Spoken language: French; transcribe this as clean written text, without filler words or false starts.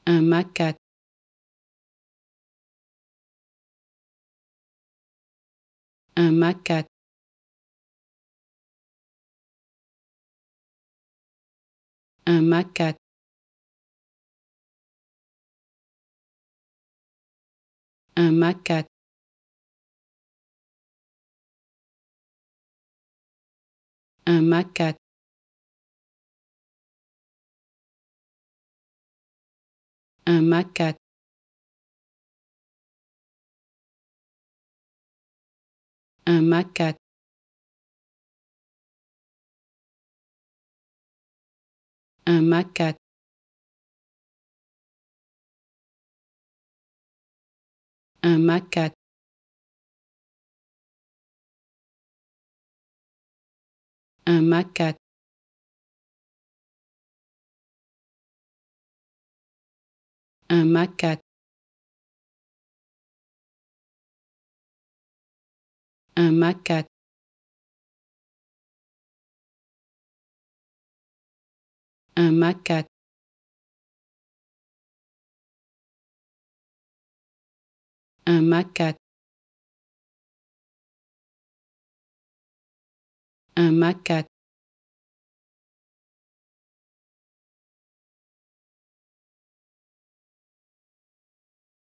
un macaque, un macaque, un macaque, un macaque, un macaque, un macaque, un macaque, un macaque, un macaque, un macaque, un macaque, un macaque, un macaque, un macaque, un macaque,